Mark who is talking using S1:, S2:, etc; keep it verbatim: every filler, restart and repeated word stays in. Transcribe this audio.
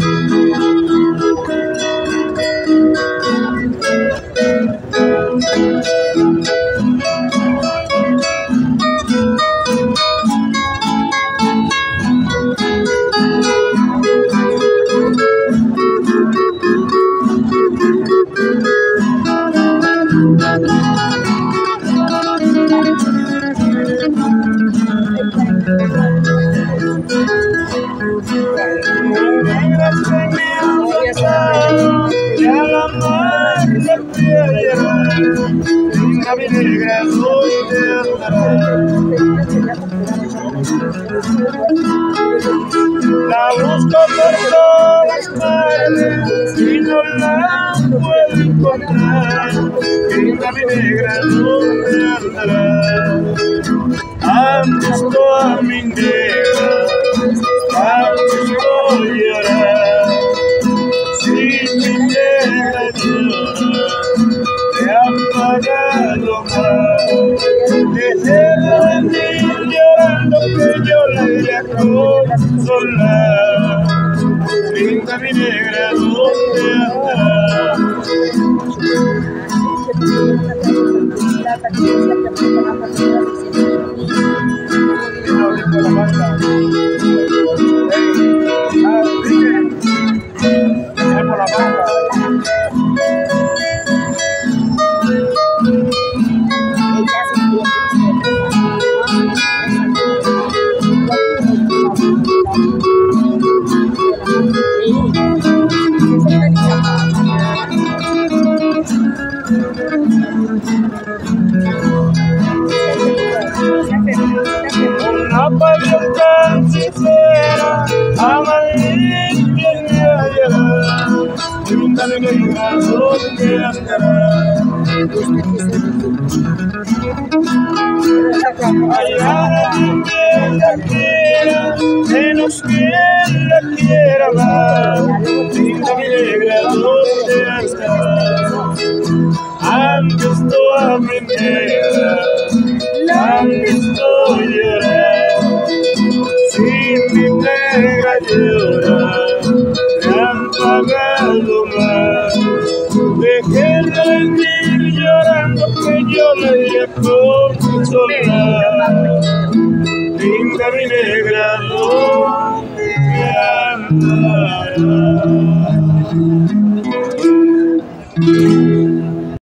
S1: Mi negra, ¿dónde andará? La busco por todas partes y no la puedo encontrar. Linda mi negra, ¿dónde andará? Han visto a mi negra, han visto llorar. Si mi negra llora, te han pagado más. Deje de venir llorando que yo la iré a consolar. Linda mi negra, ¿dónde andará? Una pasión tan sincera, amarilla y hallará. Linda mi negra, ¿dónde andará? Allá quien la quiera, menos quien la quiera más. Linda mi negra, ¿dónde andará? Han visto a mi negra, la han visto llorar. Si mi negra llora, le han pagado más. Dejen de venir llorando que yo la iré a consolar. Linda mi negra, ¿dónde andará?